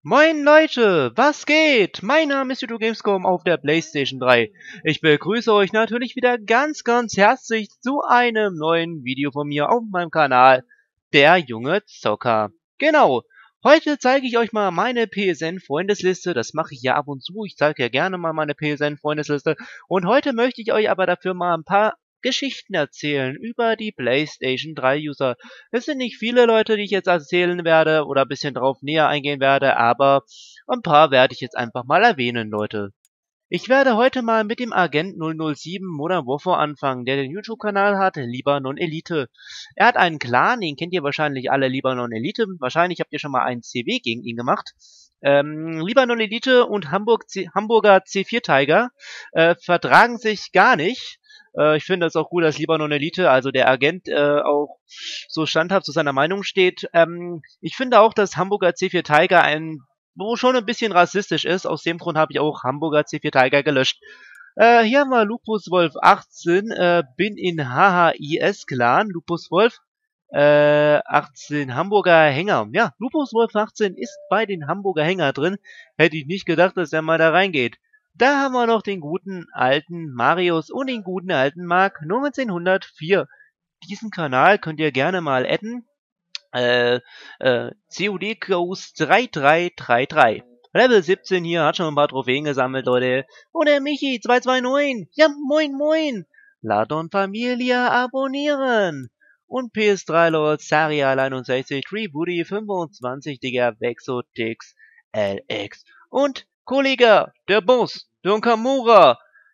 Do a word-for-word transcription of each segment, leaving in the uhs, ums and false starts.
Moin Leute, was geht? Mein Name ist YouTube Gamescom auf der PlayStation drei. Ich begrüße euch natürlich wieder ganz, ganz herzlich zu einem neuen Video von mir auf meinem Kanal, der junge Zocker. Genau, heute zeige ich euch mal meine P S N-Freundesliste. Das mache ich ja ab und zu, ich zeige ja gerne mal meine P S N-Freundesliste. Und heute möchte ich euch aber dafür mal ein paar Geschichten erzählen über die PlayStation drei User. Es sind nicht viele Leute, die ich jetzt erzählen werde oder ein bisschen drauf näher eingehen werde, aber ein paar werde ich jetzt einfach mal erwähnen, Leute. Ich werde heute mal mit dem Agent null null sieben Modern Warfare anfangen, der den YouTube-Kanal hat, Libanon Elite. Er hat einen Clan, den kennt ihr wahrscheinlich alle, Libanon Elite. Wahrscheinlich habt ihr schon mal einen C W gegen ihn gemacht. Ähm, Libanon Elite und Hamburg C Hamburger C vier Tiger äh, vertragen sich gar nicht. Ich finde es auch gut, dass Libanon Elite, also der Agent, äh, auch so standhaft zu seiner Meinung steht. Ähm, ich finde auch, dass Hamburger C vier Tiger ein, wo schon ein bisschen rassistisch ist. Aus dem Grund habe ich auch Hamburger C vier Tiger gelöscht. Äh, hier haben wir Lupus Wolf achtzehn, äh, bin in H H I S Clan. Lupus Wolf äh, achtzehn, Hamburger Hänger. Ja, Lupus Wolf achtzehn ist bei den Hamburger Hänger drin. Hätte ich nicht gedacht, dass er mal da reingeht. Da haben wir noch den guten alten Marius und den guten alten Mark neunzehnhundertvier. Diesen Kanal könnt ihr gerne mal adden. Äh, äh, C O D Ghost drei drei drei drei. Level siebzehn hier, hat schon ein paar Trophäen gesammelt, Leute. Und der Michi zwei zwei neun. Ja, moin moin. Ladon Familia abonnieren. Und P S drei Lord, Sarial einundsechzig, Tree Woody fünfundzwanzig, Digga, Vexotix, L X. Und Kollege, der Boss. Don Kamura.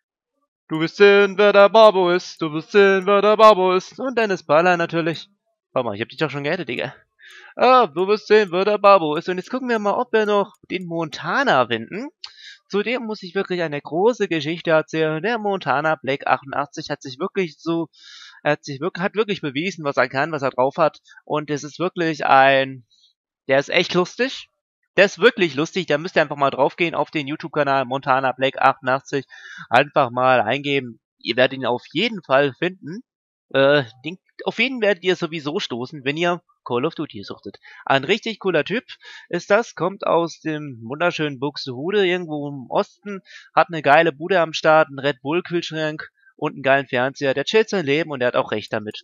Du wirst sehen, wer der Babo ist. Du wirst sehen, wer der Babo ist. Und Dennis Baller natürlich. Warte mal, ich hab dich doch schon geaddet, Digga. Ah, du wirst sehen, wer der Babo ist. Und jetzt gucken wir mal, ob wir noch den Montana finden. Zudem muss ich wirklich eine große Geschichte erzählen. Der Montana Black achtundachtzig hat sich wirklich so, er hat sich wirklich, hat wirklich bewiesen, was er kann, was er drauf hat. Und es ist wirklich ein, der ist echt lustig. Der ist wirklich lustig, da müsst ihr einfach mal draufgehen auf den YouTube-Kanal Montana Black achtundachtzig. Einfach mal eingeben. Ihr werdet ihn auf jeden Fall finden. Äh, den, auf jeden werdet ihr sowieso stoßen, wenn ihr Call of Duty suchtet. Ein richtig cooler Typ ist das, kommt aus dem wunderschönen Buxtehude, irgendwo im Osten, hat eine geile Bude am Start, einen Red Bull Kühlschrank und einen geilen Fernseher. Der chillt sein Leben und der hat auch recht damit.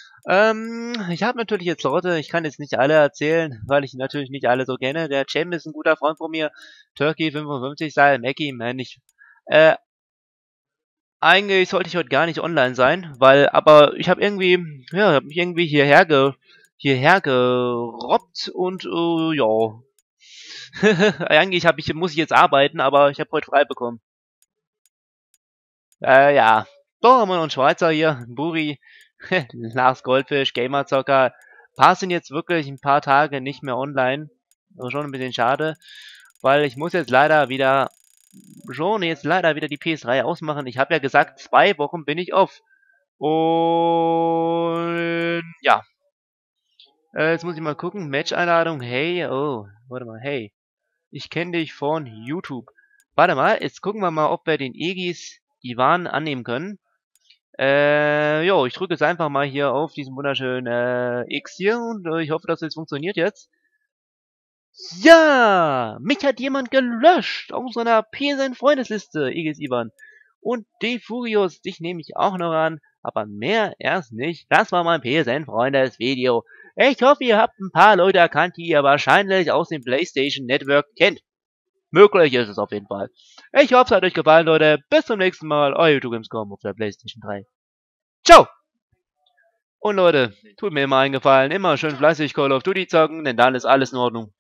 Ähm, ich habe natürlich jetzt Leute, ich kann jetzt nicht alle erzählen, weil ich natürlich nicht alle so kenne. Der Cem ist ein guter Freund von mir. Turkey fünfundfünfzig, Style, Mackie, man, ich, äh, eigentlich sollte ich heute gar nicht online sein, weil, aber ich habe irgendwie, ja, hab mich irgendwie hierher ge, hierher gerobbt und, äh, ja. Eigentlich hab ich, muss ich jetzt arbeiten, aber ich habe heute frei bekommen. Äh, ja. Doch, haben wir noch einen Schweizer hier, Buri. Lars Goldfisch, Gamerzocker. Paar sind jetzt wirklich ein paar Tage nicht mehr online. Also schon ein bisschen schade. Weil ich muss jetzt leider wieder, schon jetzt leider wieder die P S drei ausmachen. Ich habe ja gesagt, zwei Wochen bin ich off. Und ja. Äh, jetzt muss ich mal gucken. Match-Einladung. Hey, oh, warte mal, hey. Ich kenne dich von YouTube. Warte mal, jetzt gucken wir mal, ob wir den Egis Ivan annehmen können. Äh, jo, ich drücke jetzt einfach mal hier auf diesen wunderschönen äh, X hier und äh, ich hoffe, dass es funktioniert jetzt. Ja, mich hat jemand gelöscht aus seiner P S N-Freundesliste, Igis Ivan. Und den Furios, dich nehme ich auch noch an, aber mehr erst nicht. Das war mein P S N-Freundes-Video. Ich hoffe, ihr habt ein paar Leute erkannt, die ihr wahrscheinlich aus dem PlayStation Network kennt. Möglich ist es auf jeden Fall. Ich hoffe, es hat euch gefallen, Leute. Bis zum nächsten Mal. Euer YouTube Gamescom auf der PlayStation drei. Ciao! Und Leute, tut mir immer einen Gefallen. Immer schön fleißig Call of Duty zocken, denn dann ist alles in Ordnung.